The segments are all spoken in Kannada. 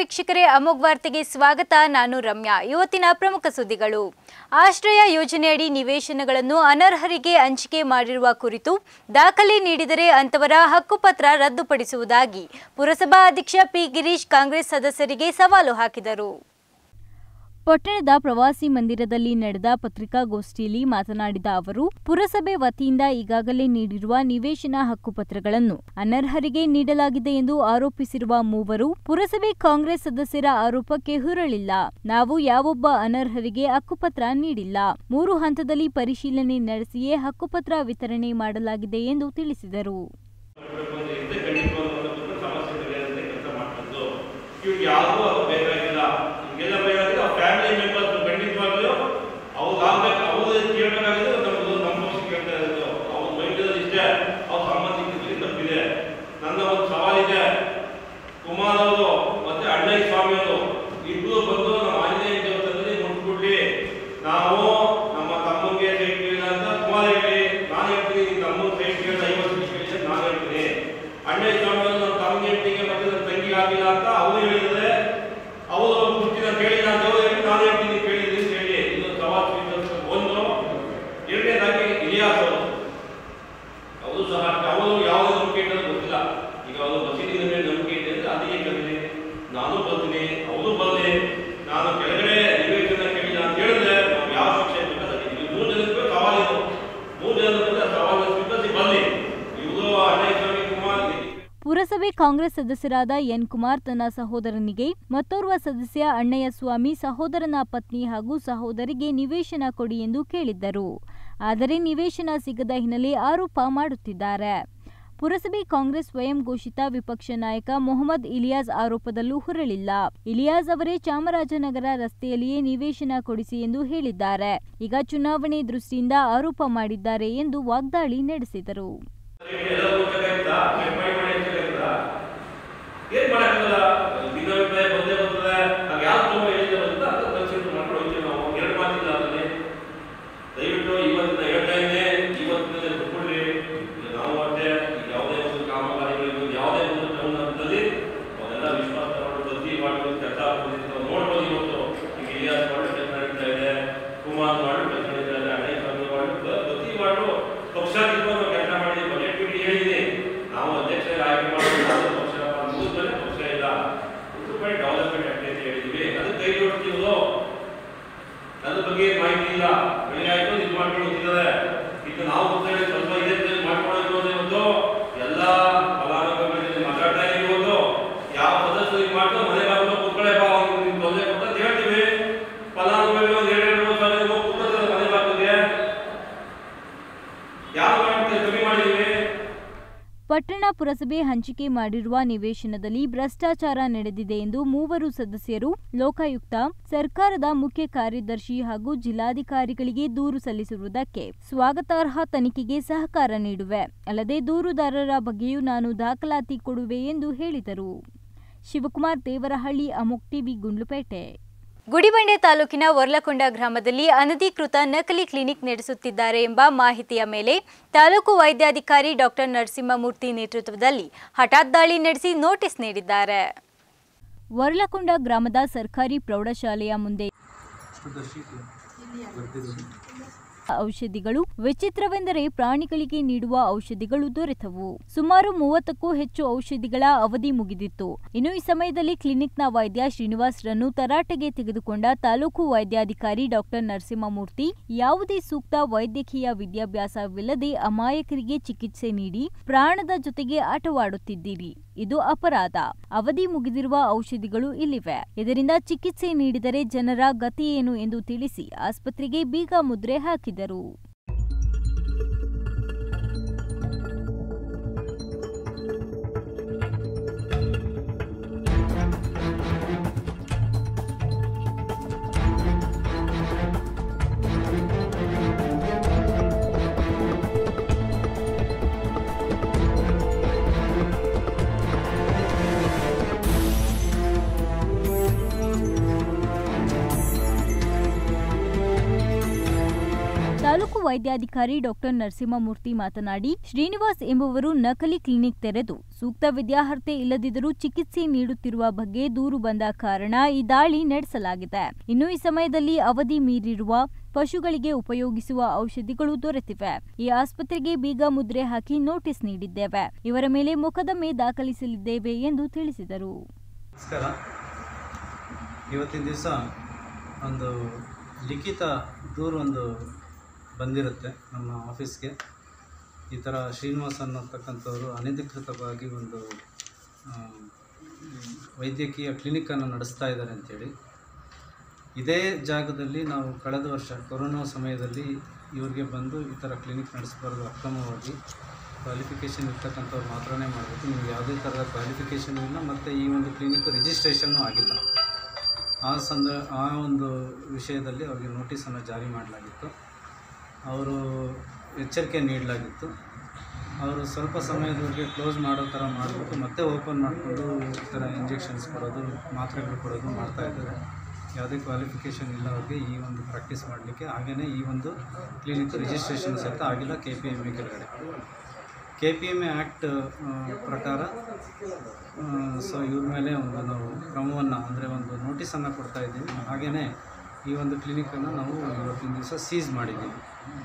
ವೀಕ್ಷಕರೇ, ಅಮೋಘ ವಾರ್ತೆಗೆ ಸ್ವಾಗತ. ನಾನು ರಮ್ಯಾ. ಇವತ್ತಿನ ಪ್ರಮುಖ ಸುದ್ದಿಗಳು. ಆಶ್ರಯ ಯೋಜನೆಯಡಿ ನಿವೇಶನಗಳನ್ನು ಅನರ್ಹರಿಗೆ ಹಂಚಿಕೆ ಮಾಡಿರುವ ಕುರಿತು ದಾಖಲೆ ನೀಡಿದರೆ ಅಂತವರ ಹಕ್ಕುಪತ್ರ ರದ್ದುಪಡಿಸುವುದಾಗಿ ಪುರಸಭಾ ಅಧ್ಯಕ್ಷ ಪಿ ಗಿರೀಶ್ ಕಾಂಗ್ರೆಸ್ ಸದಸ್ಯರಿಗೆ ಸವಾಲು ಹಾಕಿದರು. ಪಟ್ಟಣದ ಪ್ರವಾಸಿ ಮಂದಿರದಲ್ಲಿ ನಡೆದ ಪತ್ರಿಕಾಗೋಷ್ಠಿಯಲ್ಲಿ ಮಾತನಾಡಿದ ಅವರು, ಪುರಸಭೆ ವತಿಯಿಂದ ಈಗಾಗಲೇ ನೀಡಿರುವ ನಿವೇಶನ ಹಕ್ಕುಪತ್ರಗಳನ್ನು ಅನರ್ಹರಿಗೆ ನೀಡಲಾಗಿದೆ ಎಂದು ಆರೋಪಿಸಿರುವ ಮೂವರು ಪುರಸಭೆ ಕಾಂಗ್ರೆಸ್ ಸದಸ್ಯರ ಆರೋಪಕ್ಕೆ ಹುರಳಿಲ್ಲ. ನಾವು ಯಾವೊಬ್ಬ ಅನರ್ಹರಿಗೆ ಹಕ್ಕುಪತ್ರ ನೀಡಿಲ್ಲ. 3 ಹಂತದಲ್ಲಿ ಪರಿಶೀಲನೆ ನಡೆಸಿಯೇ ಹಕ್ಕುಪತ್ರ ವಿತರಣೆ ಮಾಡಲಾಗಿದೆ ಎಂದು ತಿಳಿಸಿದರು. ಫ್ಯಾಮಿಲಿ ಮೆಂಬರ್ಸ್ ಖಂಡಿತವಾಗ್ಲೂ ಅವ್ರು ಆಗ್ಬೇಕು, ಅವ್ರು ಕೇಳಬೇಕಾಗಿದೆ. ನಮ್ಮ ಪಕ್ಷ ಕೇಳ್ತಾ ಇರೋದು ಅವ್ರ ಮೈಂಡಲ್ಲಿ ಇಷ್ಟೇ, ಅವ್ರ ಸಂಬಂಧಿಕರಿಗೆ ತಪ್ಪಿದೆ. ನನ್ನ ಒಂದು ಸವಾಲಿದೆ. ಕುಮಾರ್ ಅವರು ಮತ್ತೆ ಅಣ್ಣಯ್ಯ ಸ್ವಾಮಿ ಅವರು ಇಬ್ಬರು ಬಂದು ನಮ್ಮ ಆಂಜನೇಯ ದೇವಸ್ಥಾನದಲ್ಲಿ ಮುಟ್ಬಿಡ್ಲಿ, ನಾವು ನಮ್ಮ ತಮ್ಮಂಗೆ ಸೈಟ್ ಕೇಳಿಲ್ಲ ಅಂತ ಕುಮಾರ್ ಹೇಳಿ, ನಾನು ಹೇಳ್ತೀನಿ ನಿಮ್ಮ ತಮ್ಮ ಸೈಟ್ ಕೇಳಿದ 50 ಕೇಳಿದ್ರೆ ನಾನು ಹೇಳ್ತೀನಿ. ಅಣ್ಣಯ್ಯ ಸ್ವಾಮಿ ಅವರು ನಮ್ಮ ತಮ್ಮಂಗೆ ಹೇಳ್ತೀನಿ ಮತ್ತೆ ನನ್ನ ತಂಗಿಗೆ ಆಗಿಲ್ಲ ಅಂತ ಅವರು ಹೇಳಿದರೆ, ಅವರು ಕುರ್ಚಿನ ಕೇಳಿಲ್ಲ ಅಂತ ನಾನು ಹೇಳ್ತೀನಿ ಕೇಳಿದ್ದೀನಿ ಹೇಳಿ. ಇದೊಂದು ಸವಾಲು ಸ್ವೀಕರಿಸಬೇಕು. ಒಂದು. ಎರಡನೇದಾಗಿ ಇಲಿಯಾಸ್ ಅವರು ಸಹ ಅವರು ಯಾವುದೇ ನಂಬಿಕೆ ಇಟ್ಟದ್ದು ಗೊತ್ತಿಲ್ಲ. ಈಗ ಅವರು ಮಸೀದಿನ ಮೇಲೆ ನಂಬಿಕೆ ಇದೆ ಅಂದರೆ ಅದಕ್ಕೆ ಕರೀಲಿ, ನಾನು ಬರ್ತೀನಿ, ಅವರು ಬರಲಿ. ನಾನು ಕೆಳಗಡೆ ನಿವೇಶನ ಕೇಳಿಲ್ಲ ಅಂತ ಹೇಳಿದ್ರೆ ನಾವು ಯಾವ ಶಿಕ್ಷೆ ಬೇಕಾದ್ರೆ 3 ಜನಕ್ಕೆ ಸವಾಲಿದು. 3 ಜನಕ್ಕೆ ಸವಾಲು ಸ್ವೀಕರಿಸಿ ಬರಲಿ. ಇವರು ಅಣ್ಣಯ್ಯ ಸ್ವಾಮಿ ಕುಮಾರ್. ಪುರಸಭೆ ಕಾಂಗ್ರೆಸ್ ಸದಸ್ಯರಾದ ಎನ್ ಕುಮಾರ್ ತನ್ನ ಸಹೋದರನಿಗೆ, ಮತ್ತೋರ್ವ ಸದಸ್ಯ ಅಣ್ಣಯ್ಯ ಸ್ವಾಮಿ ಸಹೋದರನ ಪತ್ನಿ ಹಾಗೂ ಸಹೋದರಿಗೆ ನಿವೇಶನ ಕೊಡಿ ಎಂದು ಕೇಳಿದ್ದರು. ಆದರೆ ನಿವೇಶನ ಸಿಗದ ಹಿನ್ನೆಲೆ ಆರೋಪ ಮಾಡುತ್ತಿದ್ದಾರೆ. ಪುರಸಭೆ ಕಾಂಗ್ರೆಸ್ ಸ್ವಯಂ ಘೋಷಿತ ವಿಪಕ್ಷ ನಾಯಕ ಮೊಹಮ್ಮದ್ ಇಲಿಯಾಸ್ ಆರೋಪದಲ್ಲೂ ಹುರಳಿಲ್ಲ. ಇಲಿಯಾಸ್ ಅವರೇ ಚಾಮರಾಜನಗರ ರಸ್ತೆಯಲ್ಲಿಯೇ ನಿವೇಶನ ಕೊಡಿಸಿ ಎಂದು ಹೇಳಿದ್ದಾರೆ. ಈಗ ಚುನಾವಣೆ ದೃಷ್ಟಿಯಿಂದ ಆರೋಪ ಮಾಡಿದ್ದಾರೆ ಎಂದು ವಾಗ್ದಾಳಿ ನಡೆಸಿದರು. ಏನ್ ಮಾಡಕ್ಕಾಗಲ್ಲ, ಭಿನ್ನಾಭಿಪ್ರಾಯ ಬಂದೇ ಬರ್ತದೆ. ನಾವು ಯಾವ ತುಂಬ ಹೇಳಿದ್ರೆ ಬರುತ್ತೆ ಅಂತ ಕನ್ಸಿಡರ್ ಮಾಡ್ಕೊಂಡು ಹೋಗ್ತೀವಿ. ನಾವು 2 ಮಾತಿಲ್ಲ ಅದರಲ್ಲಿ. ದಯವಿಟ್ಟು ಇವತ್ತಿನ ಹೇಳ್ತಾ ಇದ್ದೆ, ಇವತ್ತಿನ ಬಿಟ್ಕೊಡ್ರಿ. ನಾವು ಅಷ್ಟೇ ಯಾವುದೇ ಒಂದು ಕಾಮಗಾರಿಗಳು ಯಾವುದೇ ಒಂದು ಟೌನ್ ಹಂತದಲ್ಲಿ ಅವನ್ನೆಲ್ಲ ವಿಶ್ವಾಸ ತಗೊಂಡು ಪ್ರತಿ ವಾರ್ಡ್ ಕೆಲಸ ನೋಡ್ಬೋದು. ಇವತ್ತು ಈಗ ಇಲಿಯಾಸ್ ವಾರ್ಡ್ ಕೆಲಸ ನಡೀತಾ ಇದೆ, ಕುಮಾರ್ ವಾರ್ಡ್ ಕೆಲಸ ನಡೀತಾ ಇದೆ, ಅಣ್ಣಯ್ಯ ಸ್ವಾಮಿ ವಾರ್ಡ್ ಪ್ರತಿ ವಾರ್ಡು ಪಕ್ಷಾತೀತ ನಾವು ಕೆಲಸ ಮಾಡಿದ್ದೀವಿ. ಬಜೆಟ್ ಬಿಡಿ ಹೇಳಿದ್ದೀನಿ, ನಾವು ಅಧ್ಯಕ್ಷರಿಗೆ ಆಯ್ಕೆ ಮಾಡೋದು ಪಕ್ಷ ಪಕ್ಷ ಇಲ್ಲ, ಡೆವಲಪ್ಮೆಂಟ್ ಆಕ್ಟಿವಿಟಿ ಹೇಳಿದ್ವಿ, ಅದು ಕೈ ಜೋಡಿಸ್ತೀವಿ. ಅದ್ರ ಬಗ್ಗೆ ಮಾಹಿತಿ ಇಲ್ಲ. ಬೆಳಿಗ್ಗೆ ಆಯ್ತು ಇದು ಮಾಡ್ಕೊಂಡು ಹೋಗ್ತಿದ್ದಾರೆ. ಈಗ ನಾವು ಗೊತ್ತಾಗಿ ಸ್ವಲ್ಪ ಇದೇ ಮಾಡ್ಕೊಳ್ಳೋದು ಇವತ್ತು ಎಲ್ಲ ಫಲಾನುಭವಿಗಳಿಗೆ ಮಾತಾಡ್ತಾ ಇದೀವಿ. ಇವತ್ತು ಯಾವ ಸದಸ್ಯರು ಇದು ಮಾಡ್ತಾರೆ ಮನೆ ಬಾಗಿಲು ಕೂತ್ಕೊಳ್ಳೆ ಬಾ, ನಿಮ್ಗೆ ತೊಂದರೆ ಕೊಡ್ತಾ ಹೇಳ್ತೀವಿ. ಫಲಾನುಭವಿಗಳು 2 ಸಾವಿರ ಕೂತ್ಕೊಳ್ತಾರೆ ಮನೆ ಬಾಗಿಲಿಗೆ. ಯಾವ ಮಾಡ್ತಾರೆ ಕಮ್ಮಿ ಮಾಡಿದೀವಿ. ಪಟ್ಟಣ ಪುರಸಭೆ ಹಂಚಿಕೆ ಮಾಡಿರುವ ನಿವೇಶನದಲ್ಲಿ ಭ್ರಷ್ಟಾಚಾರ ನಡೆದಿದೆ ಎಂದು ಮೂವರು ಸದಸ್ಯರು ಲೋಕಾಯುಕ್ತ, ಸರ್ಕಾರದ ಮುಖ್ಯ ಕಾರ್ಯದರ್ಶಿ ಹಾಗೂ ಜಿಲ್ಲಾಧಿಕಾರಿಗಳಿಗೆ ದೂರು ಸಲ್ಲಿಸಿರುವುದಕ್ಕೆ ಸ್ವಾಗತಾರ್ಹ. ತನಿಖೆಗೆ ಸಹಕಾರ ನೀಡುವೆ, ಅಲ್ಲದೆ ದೂರುದಾರರ ಬಗ್ಗೆಯೂ ನಾನು ದಾಖಲಾತಿ ಕೊಡುವೆ ಎಂದು ಹೇಳಿದರು. ಶಿವಕುಮಾರ್ ದೇವರಹಳ್ಳಿ, ಅಮೋಘ್ ಟಿವಿ, ಗುಂಡ್ಲುಪೇಟೆ. ಗುಡಿಬಂಡೆ ತಾಲೂಕಿನ ವರ್ಲಕೊಂಡ ಗ್ರಾಮದಲ್ಲಿ ಅನಧಿಕೃತ ನಕಲಿ ಕ್ಲಿನಿಕ್ ನಡೆಸುತ್ತಿದ್ದಾರೆ ಎಂಬ ಮಾಹಿತಿಯ ಮೇಲೆ ತಾಲೂಕು ವೈದ್ಯಾಧಿಕಾರಿ ಡಾಕ್ಟರ್ ನರಸಿಂಹಮೂರ್ತಿ ನೇತೃತ್ವದಲ್ಲಿ ಹಠಾತ್ ದಾಳಿ ನಡೆಸಿ ನೋಟಿಸ್ ನೀಡಿದ್ದಾರೆ. ವರ್ಲಕೊಂಡ ಗ್ರಾಮದ ಸರ್ಕಾರಿ ಪ್ರೌಢಶಾಲೆಯ ಮುಂದೆ ಔಷಧಿಗಳು ವಿಚಿತ್ರವೆಂದರೆ ಪ್ರಾಣಿಗಳಿಗೆ ನೀಡುವ ಔಷಧಿಗಳು ದೊರೆತವು. ಸುಮಾರು 30ಕ್ಕೂ ಹೆಚ್ಚು ಔಷಧಿಗಳ ಅವಧಿ ಮುಗಿದಿತ್ತು. ಇನ್ನು ಈ ಸಮಯದಲ್ಲಿ ಕ್ಲಿನಿಕ್ನ ವೈದ್ಯ ಶ್ರೀನಿವಾಸ್ ರನ್ನು ತರಾಟೆಗೆ ತೆಗೆದುಕೊಂಡ ತಾಲೂಕು ವೈದ್ಯಾಧಿಕಾರಿ ಡಾಕ್ಟರ್ ನರಸಿಂಹಮೂರ್ತಿ ಯಾವುದೇ ಸೂಕ್ತ ವೈದ್ಯಕೀಯ ವಿದ್ಯಾಭ್ಯಾಸವಿಲ್ಲದೆ ಅಮಾಯಕರಿಗೆ ಚಿಕಿತ್ಸೆ ನೀಡಿ ಪ್ರಾಣದ ಜೊತೆಗೆ ಆಟವಾಡುತ್ತಿದ್ದೀರಿ, ಇದು ಅಪರಾಧ. ಅವಧಿ ಮುಗಿದಿರುವ ಔಷಧಿಗಳು ಇಲ್ಲಿವೆ, ಇದರಿಂದ ಚಿಕಿತ್ಸೆ ನೀಡಿದರೆ ಜನರ ಗತಿ ಏನು ಎಂದು ತಿಳಿಸಿ ಆಸ್ಪತ್ರೆಗೆ ಬೀಗ ಮುದ್ರೆ ಹಾಕಿದರು. ತಾಲೂಕು ವೈದ್ಯಾಧಿಕಾರಿ ಡಾಕ್ಟರ್ ನರಸಿಂಹಮೂರ್ತಿ ಮಾತನಾಡಿ, ಶ್ರೀನಿವಾಸ್ ಎಂಬುವರು ನಕಲಿ ಕ್ಲಿನಿಕ್ ತೆರೆದು ಸೂಕ್ತ ವಿದ್ಯಾರ್ಹತೆ ಇಲ್ಲದಿದ್ದರೂ ಚಿಕಿತ್ಸೆ ನೀಡುತ್ತಿರುವ ಬಗ್ಗೆ ದೂರು ಬಂದ ಕಾರಣ ಈ ದಾಳಿ ನಡೆಸಲಾಗಿದೆ. ಇನ್ನು ಈ ಸಮಯದಲ್ಲಿ ಅವಧಿ ಮೀರಿರುವ ಪಶುಗಳಿಗೆ ಉಪಯೋಗಿಸುವ ಔಷಧಿಗಳು ದೊರೆತಿವೆ. ಈ ಆಸ್ಪತ್ರೆಗೆ ಬೀಗ ಮುದ್ರೆ ಹಾಕಿ ನೋಟಿಸ್ ನೀಡಿದ್ದೇವೆ. ಇವರ ಮೇಲೆ ಮೊಕದ್ದಮೆ ದಾಖಲಿಸಲಿದ್ದೇವೆ ಎಂದು ತಿಳಿಸಿದರು. ನಮಸ್ಕಾರ. ಇವತ್ತಿನ ದಿವಸ ಒಂದು ಲಿಖಿತ ದೂರು ಒಂದು ಬಂದಿರುತ್ತೆ ನಮ್ಮ ಆಫೀಸ್ಗೆ. ಈ ಥರ ಶ್ರೀನಿವಾಸ್ ಅನ್ನತಕ್ಕಂಥವರು ಅನಧಿಕೃತವಾಗಿ ಒಂದು ವೈದ್ಯಕೀಯ ಕ್ಲಿನಿಕ್ಕನ್ನು ನಡೆಸ್ತಾ ಇದ್ದಾರೆ ಅಂಥೇಳಿ. ಇದೇ ಜಾಗದಲ್ಲಿ ನಾವು ಕಳೆದ ವರ್ಷ ಕೊರೋನಾ ಸಮಯದಲ್ಲಿ ಇವ್ರಿಗೆ ಬಂದು ಈ ಥರ ಕ್ಲಿನಿಕ್ ನಡೆಸಬಾರ್ದು, ಅಕ್ರಮವಾಗಿ ಕ್ವಾಲಿಫಿಕೇಷನ್ ಇರ್ತಕ್ಕಂಥವ್ರು ಮಾತ್ರನೇ ಮಾಡಬೇಕು, ನಿಮ್ಗೆ ಯಾವುದೇ ಥರದ ಕ್ವಾಲಿಫಿಕೇಷನ್ ಇಲ್ಲ ಮತ್ತು ಈ ಒಂದು ಕ್ಲಿನಿಕ್ ರಿಜಿಸ್ಟ್ರೇಷನ್ನೂ ಆಗಿಲ್ಲ. ಆ ಒಂದು ವಿಷಯದಲ್ಲಿ ಅವರಿಗೆ ನೋಟಿಸನ್ನು ಜಾರಿ ಮಾಡಲಾಗಿತ್ತು. ಅವರು ಎಚ್ಚರಿಕೆ ನೀಡಲಾಗಿತ್ತು. ಅವರು ಸ್ವಲ್ಪ ಸಮಯದವರೆಗೆ ಕ್ಲೋಸ್ ಮಾಡೋ ಥರ ಮಾಡಿಬಿಟ್ಟು ಮತ್ತೆ ಓಪನ್ ಮಾಡಿಕೊಂಡು ಈ ಥರ ಇಂಜೆಕ್ಷನ್ಸ್ ಕೊಡೋದು, ಮಾತ್ರೆಗಳು ಕೊಡೋದು ಮಾಡ್ತಾಯಿದ್ದಾರೆ. ಯಾವುದೇ ಕ್ವಾಲಿಫಿಕೇಷನ್ ಇಲ್ಲ ಅವ್ರಿಗೆ ಈ ಒಂದು ಪ್ರಾಕ್ಟೀಸ್ ಮಾಡಲಿಕ್ಕೆ. ಹಾಗೆಯೇ ಈ ಒಂದು ಕ್ಲಿನಿಕ್ ರಿಜಿಸ್ಟ್ರೇಷನ್ ಸಹಿತ ಆಗಿಲ್ಲ KPMA ಕೆಳಗಡೆ. KPMA ಆ್ಯಕ್ಟ್ ಪ್ರಕಾರ ಸೊ ಇವ್ರ ಮೇಲೆ ಒಂದು ನಾವು ಕ್ರಮವನ್ನು ಅಂದರೆ ಒಂದು ನೋಟಿಸನ್ನು ಕೊಡ್ತಾ ಇದ್ದೀವಿ. ಹಾಗೆಯೇ ಈ ಒಂದು ಕ್ಲಿನಿಕನ್ನು ನಾವು ಇವತ್ತಿನ ದಿವಸ ಸೀಸ್ ಮಾಡಿದ್ದೀವಿ.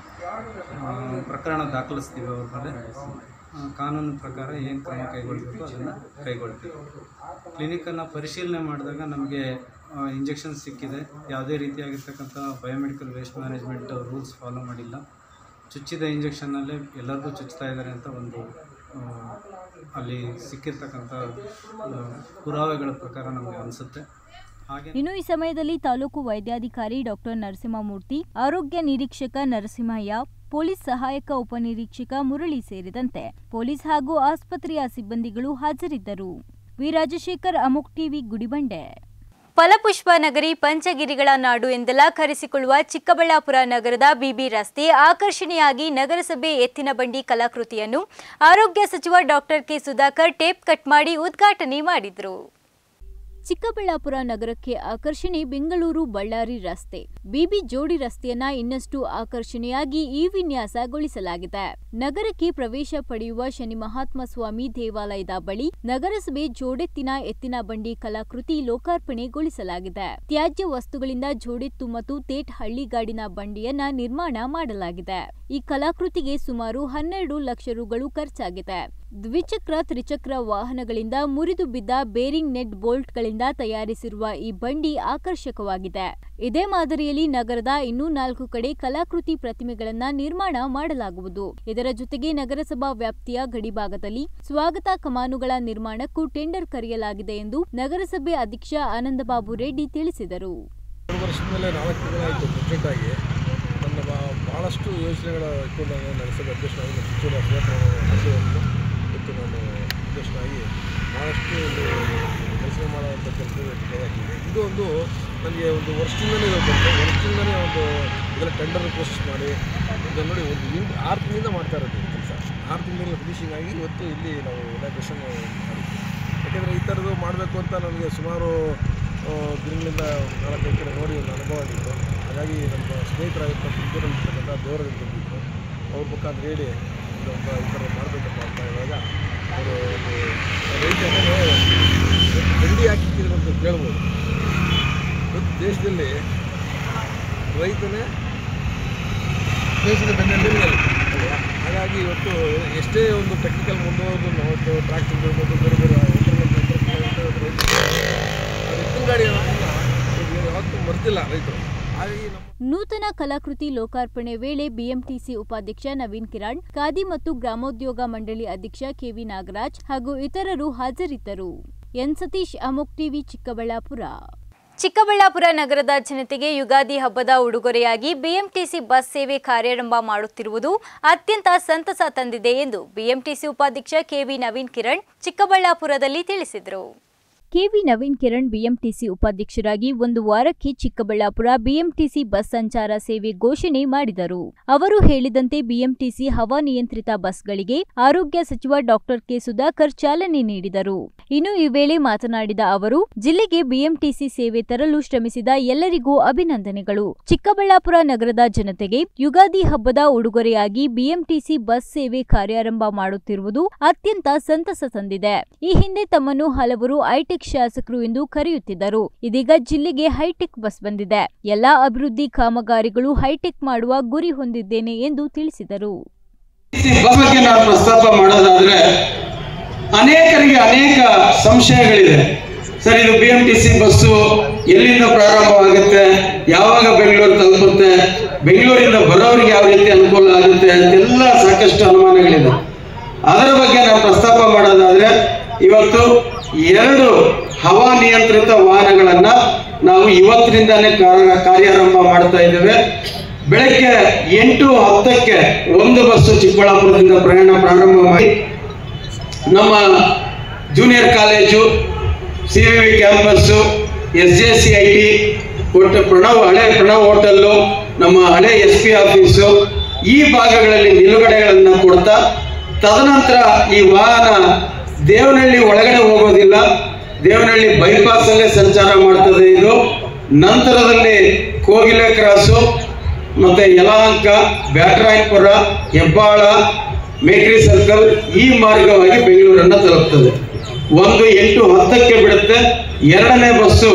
ಪ್ರಕರಣ ದಾಖಲಿಸ್ತೀವಿ ಅವ್ರ ಮೇಲೆ. ಕಾನೂನು ಪ್ರಕಾರ ಏನು ಕ್ರಮ ಕೈಗೊಳ್ಳಬೇಕು ಅದನ್ನು ಕೈಗೊಳ್ತೀವಿ. ಕ್ಲಿನಿಕನ್ನು ಪರಿಶೀಲನೆ ಮಾಡಿದಾಗ ನಮಗೆ ಇಂಜೆಕ್ಷನ್ ಸಿಕ್ಕಿದೆ, ಯಾವುದೇ ರೀತಿಯಾಗಿರ್ತಕ್ಕಂಥ biomedical waste management rules follow ಮಾಡಿಲ್ಲ, ಚುಚ್ಚಿದ ಇಂಜೆಕ್ಷನ್ನಲ್ಲೇ ಎಲ್ಲರಿಗೂ ಚುಚ್ತಾ ಇದ್ದಾರೆ ಅಂತ ಒಂದು ಅಲ್ಲಿ ಸಿಕ್ಕಿರ್ತಕ್ಕಂಥ ಪುರಾವೆಗಳ ಪ್ರಕಾರ ನಮಗೆ ಅನಿಸುತ್ತೆ. ಇನ್ನು ಈ ಸಮಯದಲ್ಲಿ ತಾಲೂಕು ವೈದ್ಯಾಧಿಕಾರಿ ಡಾಕ್ಟರ್ ನರಸಿಂಹಮೂರ್ತಿ, ಆರೋಗ್ಯ ನಿರೀಕ್ಷಕ ನರಸಿಂಹಯ್ಯ, ಪೊಲೀಸ್ ಸಹಾಯಕ ಉಪನಿರೀಕ್ಷಕ ಮುರಳಿ ಸೇರಿದಂತೆ ಪೊಲೀಸ್ ಹಾಗೂ ಆಸ್ಪತ್ರೆಯ ಸಿಬ್ಬಂದಿಗಳು ಹಾಜರಿದ್ದರು. ವಿ ರಾಜಶೇಖರ್, ಅಮೋಕ್ ಟಿವಿ, ಗುಡಿಬಂಡೆ. ಫಲಪುಷ್ಪ ನಗರಿ, ಪಂಚಗಿರಿಗಳ ನಾಡು ಎಂದೆಲ್ಲ ಕರೆಸಿಕೊಳ್ಳುವ ಚಿಕ್ಕಬಳ್ಳಾಪುರ ನಗರದ BB ರಸ್ತೆ ಆಕರ್ಷಣೆಯಾಗಿ ನಗರಸಭೆ ಎತ್ತಿನ ಬಂಡಿ ಕಲಾಕೃತಿಯನ್ನು ಆರೋಗ್ಯ ಸಚಿವ doctor K Sudhakar tape cut ಮಾಡಿ ಉದ್ಘಾಟನೆ ಮಾಡಿದರು. ಚಿಕ್ಕಬಳ್ಳಾಪುರ ನಗರಕ್ಕೆ ಆಕರ್ಷಣೆ ಬೆಂಗಳೂರು ಬಳ್ಳಾರಿ ರಸ್ತೆ. BB ಜೋಡಿ ರಸ್ತೆಯನ್ನ ಇನ್ನಷ್ಟು ಆಕರ್ಷಣೆಯಾಗಿ ಈ ವಿನ್ಯಾಸಗೊಳಿಸಲಾಗಿದೆ. ನಗರಕ್ಕೆ ಪ್ರವೇಶ ಪಡೆಯುವ ಶನಿ ಮಹಾತ್ಮ ಸ್ವಾಮಿ ದೇವಾಲಯದ ಬಳಿ ನಗರಸಭೆ ಜೋಡೆತ್ತಿನ ಎತ್ತಿನ ಬಂಡಿ ಕಲಾಕೃತಿ ಲೋಕಾರ್ಪಣೆಗೊಳಿಸಲಾಗಿದೆ. ತ್ಯಾಜ್ಯ ವಸ್ತುಗಳಿಂದ ಜೋಡೆತ್ತು ಮತ್ತು ತೇಟ್ ಹಳ್ಳಿಗಾಡಿನ ಬಂಡಿಯನ್ನ ನಿರ್ಮಾಣ ಮಾಡಲಾಗಿದೆ. ಈ ಕಲಾಕೃತಿಗೆ ಸುಮಾರು 12 ಲಕ್ಷ ರುಗಳು ಖರ್ಚಾಗಿದೆ. ದ್ವಿಚಕ್ರ ತ್ರಿಚಕ್ರ ವಾಹನಗಳಿಂದ ಮುರಿದು ಬಿದ್ದ ಬೇರಿಂಗ್ ನೆಟ್ ಬೋಲ್ಟ್ಗಳಿಂದ ತಯಾರಿಸಿರುವ ಈ ಬಂಡಿ ಆಕರ್ಷಕವಾಗಿದೆ. ಇದೇ ಮಾದರಿಯಲ್ಲಿ ನಗರದ ಇನ್ನೂ 4 ಕಡೆ ಕಲಾಕೃತಿ ಪ್ರತಿಮೆಗಳನ್ನ ನಿರ್ಮಾಣ ಮಾಡಲಾಗುವುದು. ಇದರ ಜೊತೆಗೆ ನಗರಸಭಾ ವ್ಯಾಪ್ತಿಯ ಗಡಿಭಾಗದಲ್ಲಿ ಸ್ವಾಗತ ಕಮಾನುಗಳ ನಿರ್ಮಾಣಕ್ಕೂ ಟೆಂಡರ್ ಕರೆಯಲಾಗಿದೆ ಎಂದು ನಗರಸಭೆ ಅಧ್ಯಕ್ಷ ಆನಂದಬಾಬು ರೆಡ್ಡಿ ತಿಳಿಸಿದರು. ಬಹಳಷ್ಟು ಯೋಜನೆಗಳ ಇಟ್ಕೊಂಡು ನಗರಸಭೆ ಅಧ್ಯಕ್ಷರಾಗಿ ನಾನು ಅಧ್ಯಕ್ಷನಾಗಿ ಭಾಳಷ್ಟು ಕೆಲಸ ಮಾಡುವಂಥ ಕೆಲಸಗಳು ಆಗಿದೆ. ಇದು ಒಂದು ನನಗೆ ಒಂದು ವರ್ಷದಿಂದಲೇ ವರ್ಷದಿಂದಲೇ ಒಂದು ಇದೆಲ್ಲ ಟೆಂಡರ್ ಪ್ರೋಸೆಸ್ ಮಾಡಿ ಇದನ್ನು ನೋಡಿ ಒಂದು 6 ತಿಂಗಳಿಂದ ಮಾಡ್ತಾ ಇರೋದು ಕೆಲಸ. 6 ತಿಂಗಳಿಂದ ಫಿನಿಶಿಂಗ್ ಆಗಿ ಇವತ್ತು ಇಲ್ಲಿ ನಾವು ಇನಾಗ್ರೇಷನ್ ಮಾಡಿದ್ವಿ. ಯಾಕೆಂದರೆ ಈ ಥರದ್ದು ಮಾಡಬೇಕು ಅಂತ ನನಗೆ ಸುಮಾರು ದಿನಗಳಿಂದ 4-5 ಕಡೆ ನೋಡಿ ಒಂದು ಅನುಭವ ಆಗಿತ್ತು. ಹಾಗಾಗಿ ನಮ್ಮ ಸ್ನೇಹಿತರಾಗಿರ್ತಕ್ಕಂಥ ತುಮಕೂರಲ್ಲಿರ್ತಕ್ಕಂಥ ದೇವರಲ್ಲಿ ಬಂದಿತ್ತು, ಅವ್ರ ಮುಖಾಂತರ ಹೇಳಿ ಈ ಥರ ಮಾಡಬೇಕಪ್ಪ ಅಂತ ಹೇಳುವಾಗ ಅವರು ಒಂದು ರೈತ ಬಂಡಿ ಹಾಕಿದ್ರು ಅಂತ ಕೇಳ್ಬೋದು. ಇವತ್ತು ದೇಶದಲ್ಲಿ ರೈತನೇ ದೇಶದ ಬೆನ್ನೆಲುಬು ಅಲ್ವಾ. ಹಾಗಾಗಿ ಇವತ್ತು ಎಷ್ಟೇ ಒಂದು ಟೆಕ್ನಿಕಲ್ ಮುಂದುವರೆದು ನಾವು ಟ್ರ್ಯಾಕ್ಟರ್ ಇರ್ಬೋದು, ಬೇರೆ ಬೇರೆ ಎತ್ತಿನ ಗಾಡಿ ಯಾವತ್ತೂ ಮರ್ತಿಲ್ಲ ರೈತರು. ನೂತನ ಕಲಾಕೃತಿ ಲೋಕಾರ್ಪಣೆ ವೇಳೆ ಬಿಎಂಟಿಸಿ ಉಪಾಧ್ಯಕ್ಷ ನವೀನ್ ಕಿರಣ್, ಖಾದಿ ಮತ್ತು ಗ್ರಾಮೋದ್ಯೋಗ ಮಂಡಳಿ ಅಧ್ಯಕ್ಷ ಕೆವಿ ನಾಗರಾಜ್ ಹಾಗೂ ಇತರರು ಹಾಜರಿದ್ದರು. ಎನ್ ಸತೀಶ್, ಅಮೋಕ್ ಟಿವಿ, ಚಿಕ್ಕಬಳ್ಳಾಪುರ. ಚಿಕ್ಕಬಳ್ಳಾಪುರ ನಗರದ ಜನತೆಗೆ ಯುಗಾದಿ ಹಬ್ಬದ ಉಡುಗೊರೆಯಾಗಿ ಬಿಎಂಟಿಸಿ ಬಸ್ ಸೇವೆ ಕಾರ್ಯಾರಂಭ ಮಾಡುತ್ತಿರುವುದು ಅತ್ಯಂತ ಸಂತಸ ತಂದಿದೆ ಎಂದು ಬಿಎಂಟಿಸಿ ಉಪಾಧ್ಯಕ್ಷ ಕೆವಿ ನವೀನ್ ಕಿರಣ್ ಚಿಕ್ಕಬಳ್ಳಾಪುರದಲ್ಲಿ ತಿಳಿಸಿದರು. ಕೆವಿ ನವೀನ್ ಕಿರಣ್ ಬಿಎಂಟಿಸಿ ಉಪಾಧ್ಯಕ್ಷರಾಗಿ 1 ವಾರಕ್ಕೆ ಚಿಕ್ಕಬಳ್ಳಾಪುರ ಬಿಎಂಟಿಸಿ ಬಸ್ ಸಂಚಾರ ಸೇವೆ ಘೋಷಣೆ ಮಾಡಿದರು. ಅವರು ಹೇಳಿದಂತೆ ಬಿಎಂಟಿಸಿ ಹವಾನಿಯಂತ್ರಿತ ಬಸ್ಗಳಿಗೆ ಆರೋಗ್ಯ ಸಚಿವ ಡಾಕ್ಟರ್ ಕೆ ಸುಧಾಕರ್ ಚಾಲನೆ ನೀಡಿದರು. ಇನ್ನು ಈ ವೇಳೆ ಮಾತನಾಡಿದ ಅವರು, ಜಿಲ್ಲೆಗೆ ಬಿಎಂಟಿಸಿ ಸೇವೆ ತರಲು ಶ್ರಮಿಸಿದ ಎಲ್ಲರಿಗೂ ಅಭಿನಂದನೆಗಳು. ಚಿಕ್ಕಬಳ್ಳಾಪುರ ನಗರದ ಜನತೆಗೆ ಯುಗಾದಿ ಹಬ್ಬದ ಉಡುಗೊರೆಯಾಗಿ ಬಿಎಂಟಿಸಿ ಬಸ್ ಸೇವೆ ಕಾರ್ಯಾರಂಭ ಮಾಡುತ್ತಿರುವುದು ಅತ್ಯಂತ ಸಂತಸ ತಂದಿದೆ. ಈ ಹಿಂದೆ ತಮ್ಮನ್ನು ಹಲವರು ಹೈಟೆಕ್ ಶಾಸಕರು ಎಂದು ಕರೆಯುತ್ತಿದ್ದರು. ಇದೀಗ ಜಿಲ್ಲೆಗೆ ಹೈಟೆಕ್ ಬಸ್ ಬಂದಿದೆ. ಎಲ್ಲಾ ಅಭಿವೃದ್ಧಿ ಕಾಮಗಾರಿಗಳು ಹೈಟೆಕ್ ಮಾಡುವ ಗುರಿ ಹೊಂದಿದ್ದೇನೆ ಎಂದು ತಿಳಿಸಿದರು. ಬಸ್ ಬಗ್ಗೆ ನಾನು ಪ್ರಸ್ತಾಪ ಮಾಡೋದಾದ್ರೆ ಅನೇಕರಿಗೆ ಅನೇಕ ಸಂಶಯಗಳಿದೆ. ಸರ್, ಇದು ಬಿಎಂಟಿಸಿ ಬಸ್ಸು ಎಲ್ಲಿಂದ ಪ್ರಾರಂಭವಾಗುತ್ತೆ, ಯಾವಾಗ ಬೆಂಗಳೂರು ತಲುಪುತ್ತೆ, ಬೆಂಗಳೂರಿಂದ ಬರೋರಿಗೆ ಯಾವ ರೀತಿ ಅನುಕೂಲ ಆಗುತ್ತೆ ಅಂತೆಲ್ಲ ಸಾಕಷ್ಟು ಅನುಮಾನಗಳಿದೆ. ಅದರ ಬಗ್ಗೆ ನಾನು ಪ್ರಸ್ತಾಪ ಮಾಡೋದಾದ್ರೆ ಇವತ್ತು 2 ಹವಾನಿಯಂತ್ರಿತ ವಾಹನಗಳನ್ನ ನಾವು ಇವತ್ತಿನಿಂದಾನೇ ಕಾರ್ಯಾರಂಭ ಮಾಡ್ತಾ ಇದ್ದೇವೆ. ಬೆಳಗ್ಗೆ 8:10ಕ್ಕೆ ಒಂದು ಬಸ್ಸು ಚಿಕ್ಕಬಳ್ಳಾಪುರದಿಂದ ಪ್ರಯಾಣ ಪ್ರಾರಂಭ ಮಾಡಿ ನಮ್ಮ junior college, CVV campus, SJCIT, ಹಳೆ ಪ್ರಣವ್ ಹೋಟೆಲ್ಲು, ನಮ್ಮ ಹಳೆ SP ಆಫೀಸು, ಈ ಭಾಗಗಳಲ್ಲಿ ನಿಲುಗಡೆಗಳನ್ನು ಕೊಡ್ತಾ ತದನಂತರ ಈ ವಾಹನ ದೇವನಹಳ್ಳಿ ಒಳಗಡೆ ಹೋಗೋದಿಲ್ಲ, ದೇವನಹಳ್ಳಿ ಬೈಪಾಸ್ ಅಲ್ಲೇ ಸಂಚಾರ ಮಾಡ್ತದೆ. ಇದು ನಂತರದಲ್ಲಿ ಕೋಗಿಲೆ ಕ್ರಾಸು, ಮತ್ತೆ ಯಲಹಂಕ, ಬ್ಯಾಟರಾಯನಪುರ, ಹೆಬ್ಬಾಳ, ಮೇಕ್ರಿ ಸರ್ಕಲ್ ಈ ಮಾರ್ಗವಾಗಿ ಬೆಂಗಳೂರನ್ನ ತಲುಪ್ತದೆ. 8:10ಕ್ಕೆ ಬಿಡುತ್ತೆ. 2ನೇ ಬಸ್ಸು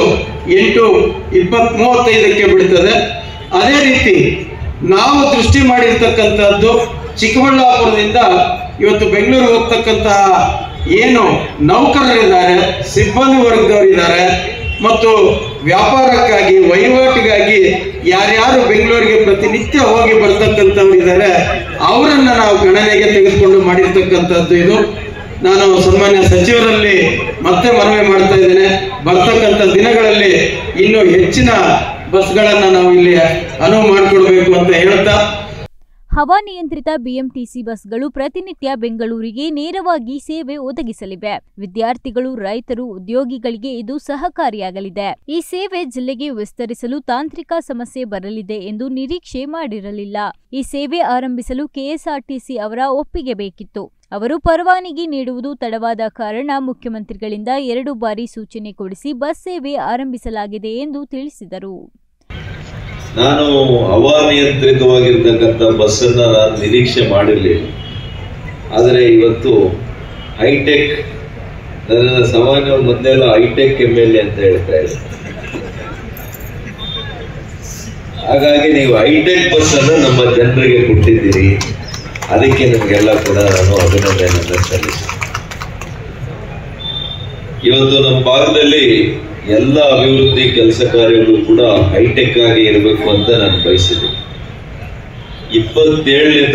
8:35ಕ್ಕೆ ಬಿಡುತ್ತದೆ. ಅದೇ ರೀತಿ ನಾವು ದೃಷ್ಟಿ ಮಾಡಿರ್ತಕ್ಕಂಥದ್ದು ಚಿಕ್ಕಬಳ್ಳಾಪುರದಿಂದ ಇವತ್ತು ಬೆಂಗಳೂರು ಹೋಗ್ತಕ್ಕಂತಹ ಏನು ನೌಕರರಿದ್ದಾರೆ, ಸಿಬ್ಬಂದಿ ವರ್ಗದವರಿದ್ದಾರೆ ಮತ್ತು ವ್ಯಾಪಾರಕ್ಕಾಗಿ ವಹಿವಾಟಿಗಾಗಿ ಯಾರ್ಯಾರು ಬೆಂಗಳೂರಿಗೆ ಪ್ರತಿನಿತ್ಯ ಹೋಗಿ ಬರ್ತಕ್ಕಂಥವ್ರು ಇದ್ದಾರೆ, ಅವರನ್ನ ನಾವು ಗಣನೆಗೆ ತೆಗೆದುಕೊಂಡು ಮಾಡಿರ್ತಕ್ಕಂಥದ್ದು ಇದು. ನಾನು ಸನ್ಮಾನ್ಯ ಸಚಿವರಲ್ಲಿ ಮತ್ತೆ ಮನವಿ ಮಾಡ್ತಾ ಇದ್ದೇನೆ, ಬರ್ತಕ್ಕಂಥ ದಿನಗಳಲ್ಲಿ ಇನ್ನೂ ಹೆಚ್ಚಿನ ಬಸ್ಗಳನ್ನು ನಾವು ಇಲ್ಲಿ ಅನುವು ಮಾಡಿಕೊಡ್ಬೇಕು ಅಂತ ಹೇಳ್ತಾ, ಹವಾನಿಯಂತ್ರಿತ ಬಿಎಂಟಿಸಿ ಬಸ್ಗಳು ಪ್ರತಿನಿತ್ಯ ಬೆಂಗಳೂರಿಗೆ ನೇರವಾಗಿ ಸೇವೆ ಒದಗಿಸಲಿವೆ. ವಿದ್ಯಾರ್ಥಿಗಳು, ರೈತರು, ಉದ್ಯೋಗಿಗಳಿಗೆ ಇದು ಸಹಕಾರಿಯಾಗಲಿದೆ. ಈ ಸೇವೆ ಜಿಲ್ಲೆಗೆ ವಿಸ್ತರಿಸಲು ತಾಂತ್ರಿಕ ಸಮಸ್ಯೆ ಬರಲಿದೆ ಎಂದು ನಿರೀಕ್ಷೆ ಮಾಡಿರಲಿಲ್ಲ. ಈ ಸೇವೆ ಆರಂಭಿಸಲು ಕೆಎಸ್ಆರ್ಟಿಸಿ ಅವರ ಒಪ್ಪಿಗೆ ಬೇಕಿತ್ತು. ಅವರು ಪರವಾನಗಿ ನೀಡುವುದು ತಡವಾದ ಕಾರಣ ಮುಖ್ಯಮಂತ್ರಿಗಳಿಂದ 2 ಬಾರಿ ಸೂಚನೆ ಕೊಡಿಸಿ ಬಸ್ ಸೇವೆ ಆರಂಭಿಸಲಾಗಿದೆ ಎಂದು ತಿಳಿಸಿದರು. ನಾನು ಹವಾನಿಯಂತ್ರಿತವಾಗಿರ್ತಕ್ಕಂಥ ಬಸ್ಸನ್ನು ನಾನು ನಿರೀಕ್ಷೆ ಮಾಡಿರಲಿಲ್ಲ. ಆದರೆ ಇವತ್ತು ಹೈಟೆಕ್, ನನ್ನ ಸಾಮಾನ್ಯ ಮೊದಲೆಲ್ಲ ಹೈಟೆಕ್ MLA ಅಂತ ಹೇಳ್ತಾ ಇದ್ದಾರೆ. ಹಾಗಾಗಿ ನೀವು ಹೈಟೆಕ್ ಬಸ್ಸನ್ನು ನಮ್ಮ ಜನರಿಗೆ ಕೊಟ್ಟಿದ್ದೀರಿ, ಅದಕ್ಕೆ ನಿಮಗೆಲ್ಲ ಕೂಡ ನಾನು ಅಭಿನಂದನೆಯನ್ನು ಸಲ್ಲಿಸ್ತೀನಿ. ಇವತ್ತು ನಮ್ಮ ಭಾಗದಲ್ಲಿ ಎಲ್ಲ ಅಭಿವೃದ್ಧಿ ಕೆಲಸ ಕಾರ್ಯಗಳು ಕೂಡ ಹೈಟೆಕ್ ಆಗಿ ಇರಬೇಕು ಅಂತ ನಾನು ಬಯಸಿದ್ದೀನಿ. 27ನೇ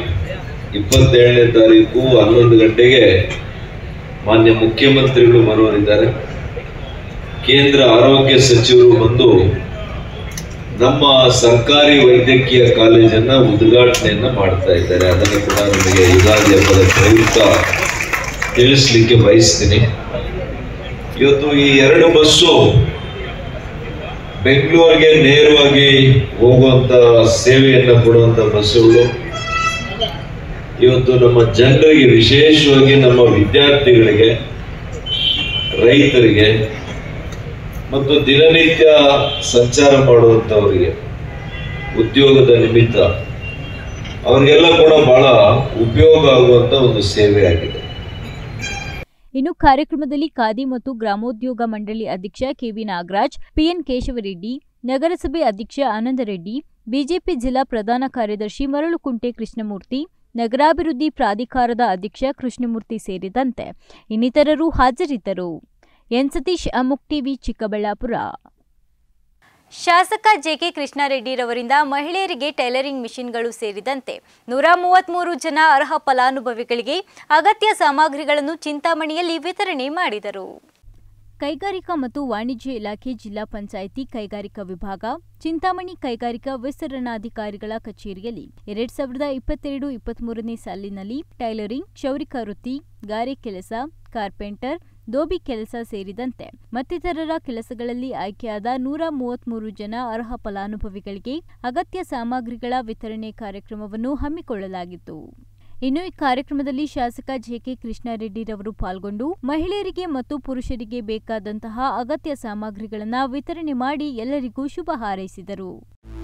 ತಾರೀಕು 11 ಗಂಟೆಗೆ ಮಾನ್ಯ ಮುಖ್ಯಮಂತ್ರಿಗಳು ಬರೋರಿದ್ದಾರೆ. ಕೇಂದ್ರ ಆರೋಗ್ಯ ಸಚಿವರು ಬಂದು ನಮ್ಮ ಸರ್ಕಾರಿ ವೈದ್ಯಕೀಯ ಕಾಲೇಜನ್ನು ಉದ್ಘಾಟನೆಯನ್ನ ಮಾಡ್ತಾ ಇದ್ದಾರೆ. ಅದನ್ನು ಕೂಡ ನಮಗೆ ಯುಗಾದಿ ಹಬ್ಬದ ಪ್ರಯುಕ್ತ ತಿಳಿಸ್ಲಿಕ್ಕೆ ಬಯಸ್ತೀನಿ. ಇವತ್ತು ಈ 2 ಬಸ್ಸು ಬೆಂಗಳೂರಿಗೆ ನೇರವಾಗಿ ಹೋಗುವಂತ ಸೇವೆಯನ್ನು ಕೊಡುವಂತ ಬಸ್ಸುಗಳು ಇವತ್ತು ನಮ್ಮ ಜನರಿಗೆ, ವಿಶೇಷವಾಗಿ ನಮ್ಮ ವಿದ್ಯಾರ್ಥಿಗಳಿಗೆ, ರೈತರಿಗೆ ಮತ್ತು ದಿನನಿತ್ಯ ಸಂಚಾರ ಮಾಡುವಂತವರಿಗೆ, ಉದ್ಯೋಗದ ನಿಮಿತ್ತ ಅವರಿಗೆಲ್ಲ ಕೂಡ ಬಹಳ ಉಪಯೋಗ ಆಗುವಂತ ಒಂದು ಸೇವೆ ಆಗಿದೆ. ಇನ್ನು ಕಾರ್ಯಕ್ರಮದಲ್ಲಿ ಖಾದಿ ಮತ್ತು ಗ್ರಾಮೋದ್ಯೋಗ ಮಂಡಳಿ ಅಧ್ಯಕ್ಷ ಕೆವಿ ನಾಗರಾಜ್, ಪಿಎನ್ ಕೇಶವರೆಡ್ಡಿ, ನಗರಸಭೆ ಅಧ್ಯಕ್ಷ ಆನಂದರೆಡ್ಡಿ, ಬಿಜೆಪಿ ಜಿಲ್ಲಾ ಪ್ರಧಾನ ಕಾರ್ಯದರ್ಶಿ ಮರಳುಕುಂಟೆ ಕೃಷ್ಣಮೂರ್ತಿ, ನಗರಾಭಿವೃದ್ಧಿ ಪ್ರಾಧಿಕಾರದ ಅಧ್ಯಕ್ಷ ಕೃಷ್ಣಮೂರ್ತಿ ಸೇರಿದಂತೆ ಇನ್ನಿತರರು ಹಾಜರಿದ್ದರು. N Satish, Amogh TV, Chikkaballapur. ಶಾಸಕ ಜೆಕೆ ಕೃಷ್ಣಾರೆಡ್ಡಿರವರಿಂದ ಮಹಿಳೆಯರಿಗೆ ಟೈಲರಿಂಗ್ ಮಿಷನ್ಗಳು ಸೇರಿದಂತೆ 133 ಜನ ಅರ್ಹ ಫಲಾನುಭವಿಗಳಿಗೆ ಅಗತ್ಯ ಸಾಮಗ್ರಿಗಳನ್ನು ಚಿಂತಾಮಣಿಯಲ್ಲಿ ವಿತರಣೆ ಮಾಡಿದರು. ಕೈಗಾರಿಕಾ ಮತ್ತು ವಾಣಿಜ್ಯ ಇಲಾಖೆ, ಜಿಲ್ಲಾ ಪಂಚಾಯಿತಿ ಕೈಗಾರಿಕಾ ವಿಭಾಗ, ಚಿಂತಾಮಣಿ ಕೈಗಾರಿಕಾ ವಿಸ್ತರಣಾಧಿಕಾರಿಗಳ ಕಚೇರಿಯಲ್ಲಿ 2022-23ನೇ ಸಾಲಿನಲ್ಲಿ ಟೈಲರಿಂಗ್, ಕ್ಷೌರಿಕ ವೃತ್ತಿ, ಗಾರೆ ಕೆಲಸ, ಕಾರ್ಪೆಂಟರ್, ದೋಬಿ ಕೆಲಸ ಸೇರಿದಂತೆ ಮತ್ತಿತರರ ಕೆಲಸಗಳಲ್ಲಿ ಆಯ್ಕೆಯಾದ 133 ಜನ ಅರ್ಹ ಫಲಾನುಭವಿಗಳಿಗೆ ಅಗತ್ಯ ಸಾಮಗ್ರಿಗಳ ವಿತರಣೆ ಕಾರ್ಯಕ್ರಮವನ್ನು ಹಮ್ಮಿಕೊಳ್ಳಲಾಗಿತ್ತು. ಇನ್ನು ಈ ಕಾರ್ಯಕ್ರಮದಲ್ಲಿ ಶಾಸಕ ಜೆಕೆ ಕೃಷ್ಣಾರೆಡ್ಡಿರವರು ಪಾಲ್ಗೊಂಡು ಮಹಿಳೆಯರಿಗೆ ಮತ್ತು ಪುರುಷರಿಗೆ ಬೇಕಾದಂತಹ ಅಗತ್ಯ ಸಾಮಗ್ರಿಗಳನ್ನು ವಿತರಣೆ ಮಾಡಿ ಎಲ್ಲರಿಗೂ ಶುಭ ಹಾರೈಸಿದರು.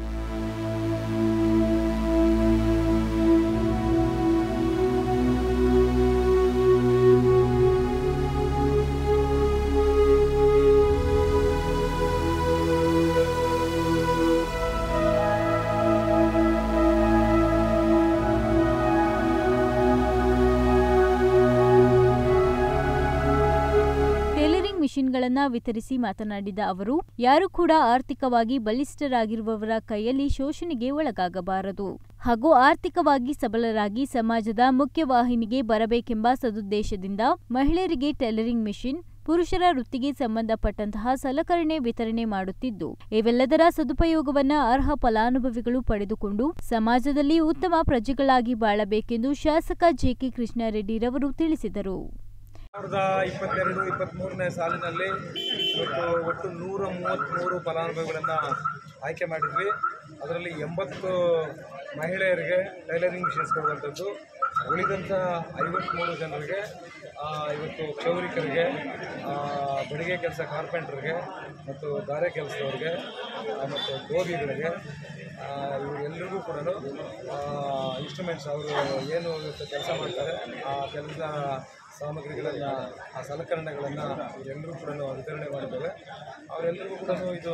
ಮಿಷನ್ಗಳನ್ನು ವಿತರಿಸಿ ಮಾತನಾಡಿದ ಅವರು, ಯಾರು ಕೂಡ ಆರ್ಥಿಕವಾಗಿ ಬಲಿಷ್ಠರಾಗಿರುವವರ ಕೈಯಲ್ಲಿ ಶೋಷಣೆಗೆ ಒಳಗಾಗಬಾರದು ಹಾಗೂ ಆರ್ಥಿಕವಾಗಿ ಸಬಲರಾಗಿ ಸಮಾಜದ ಮುಖ್ಯವಾಹಿನಿಗೆ ಬರಬೇಕೆಂಬ ಸದುದ್ದೇಶದಿಂದ ಮಹಿಳೆಯರಿಗೆ ಟೈಲರಿಂಗ್ ಮಿಷನ್, ಪುರುಷರ ವೃತ್ತಿಗೆ ಸಂಬಂಧಪಟ್ಟಂತಹ ಸಲಕರಣೆ ವಿತರಣೆ ಮಾಡುತ್ತಿದ್ದು, ಇವೆಲ್ಲದರ ಸದುಪಯೋಗವನ್ನ ಅರ್ಹ ಫಲಾನುಭವಿಗಳು ಪಡೆದುಕೊಂಡು ಸಮಾಜದಲ್ಲಿ ಉತ್ತಮ ಪ್ರಜೆಗಳಾಗಿ ಬಾಳಬೇಕೆಂದು ಶಾಸಕ ಜೆಕೆ ಕೃಷ್ಣಾರೆಡ್ಡಿರವರು ತಿಳಿಸಿದರು. 2022-23ನೇ ಸಾಲಿನಲ್ಲಿ ಒಟ್ಟು 133 ಫಲಾನುಭವಿಗಳನ್ನು ಆಯ್ಕೆ ಮಾಡಿದ್ವಿ. ಅದರಲ್ಲಿ 80 ಮಹಿಳೆಯರಿಗೆ ಟೈಲರಿಂಗ್ ಮಿಷನ್ಸ್ ಕೊಡುವಂಥದ್ದು, ಉಳಿದಂಥ 53 ಜನರಿಗೆ ಇವತ್ತು ಕ್ಷೌರಿಕರಿಗೆ, ಬಡಿಗೆ ಕೆಲಸ ಕಾರ್ಪೆಂಟ್ರಿಗೆ ಮತ್ತು ಗಾರೆ ಕೆಲಸದವ್ರಿಗೆ ಮತ್ತು ಗೋಬಿಗಳಿಗೆ ಇವರೆಲ್ಲರಿಗೂ ಕೂಡ ಇನ್ಸ್ಟ್ರೂಮೆಂಟ್ಸ್ ಅವರು ಏನು ಇವತ್ತು ಕೆಲಸ ಮಾಡ್ತಾರೆ ಆ ಕೆಲಸ ಸಾಮಗ್ರಿಗಳನ್ನು, ಆ ಸಲಕರಣೆಗಳನ್ನು ಇವರೆಲ್ಲರೂ ಕೂಡ ವಿತರಣೆ ಮಾಡಿದ್ದೇವೆ. ಅವರೆಲ್ಲರಿಗೂ ಕೂಡ ಇದು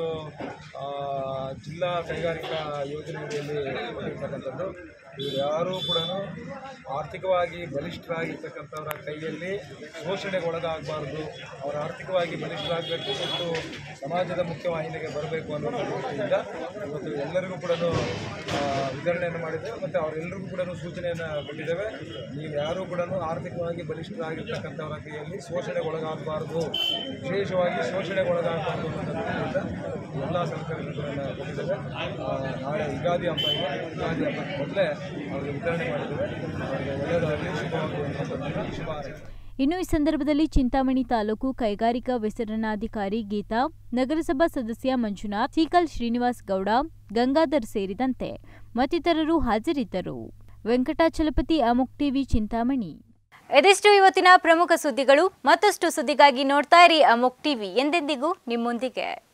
ಜಿಲ್ಲಾ ಕೈಗಾರಿಕಾ ಯೋಜನೆ ಅಡಿಯಲ್ಲಿ ಕೊಟ್ಟಿರ್ತಕ್ಕಂಥದ್ದು. ಇವರು ಯಾರೂ ಕೂಡ ಆರ್ಥಿಕವಾಗಿ ಬಲಿಷ್ಠರಾಗಿರ್ತಕ್ಕಂಥವರ ಕೈಯಲ್ಲಿ ಶೋಷಣೆಗೆ ಒಳಗಾಗಬಾರ್ದು, ಅವರು ಆರ್ಥಿಕವಾಗಿ ಬಲಿಷ್ಠರಾಗಬೇಕು ಮತ್ತು ಸಮಾಜದ ಮುಖ್ಯವಾಹಿನಿಗೆ ಬರಬೇಕು ಅನ್ನೋ ದೃಷ್ಟಿಯಿಂದ ಇವತ್ತು ಎಲ್ಲರಿಗೂ ಕೂಡ ವಿತರಣೆಯನ್ನು ಮಾಡಿದ್ದೇವೆ ಮತ್ತು ಅವರೆಲ್ಲರಿಗೂ ಕೂಡ ಸೂಚನೆಯನ್ನು ಕೊಟ್ಟಿದ್ದೇವೆ. ನೀವು ಯಾರೂ ಕೂಡ ಆರ್ಥಿಕವಾಗಿ ಬಲಿಷ್ಠರಾಗಿರ್ತಕ್ಕಂಥವರ ಕೈಯಲ್ಲಿ ಶೋಷಣೆಗೆ ಒಳಗಾಗಬಾರ್ದು, ವಿಶೇಷವಾಗಿ ಶೋಷಣೆಗೆ ಒಳಗಾಗಬಾರ್ದು ಅನ್ನೋದರಿಂದ ಎಲ್ಲ ಸಲಕರಣೆಗಳನ್ನು ಕೊಟ್ಟಿದ್ದೇವೆ. ನಾಳೆ ಯುಗಾದಿ ಹಬ್ಬ ಇದೆ, ಯುಗಾದಿ ಹಬ್ಬಕ್ಕೆ ಮೊದಲೇ ಅವರಿಗೆ ವಿತರಣೆ ಮಾಡಿದ್ದೇವೆ. ಅವರಿಗೆ ಒಳ್ಳೆಯದಾಗಲಿ, ಶುಭವಾಗಲಿ, ಶುಭ ಹಾರೈಕೆ. ಇನ್ನು ಈ ಸಂದರ್ಭದಲ್ಲಿ ಚಿಂತಾಮಣಿ ತಾಲೂಕು ಕೈಗಾರಿಕಾ ವಿಸ್ತರಣಾಧಿಕಾರಿ ಗೀತಾ, ನಗರಸಭಾ ಸದಸ್ಯ ಮಂಜುನಾಥ್, ಸೀಕಲ್ ಶ್ರೀನಿವಾಸ್ ಗೌಡ, ಗಂಗಾಧರ್ ಸೇರಿದಂತೆ ಮತ್ತಿತರರು ಹಾಜರಿದ್ದರು. ವೆಂಕಟಾಚಲಪತಿ, ಅಮೋಕ್ ಟಿವಿ, ಚಿಂತಾಮಣಿ. ಇದಿಷ್ಟು ಇವತ್ತಿನ ಪ್ರಮುಖ ಸುದ್ದಿಗಳು. ಮತ್ತಷ್ಟು ಸುದ್ದಿಗಾಗಿ ನೋಡ್ತಾ ಇರಿ ಅಮೋಕ್ ಟಿವಿ, ಎಂದೆಂದಿಗೂ ನಿಮ್ಮೊಂದಿಗೆ.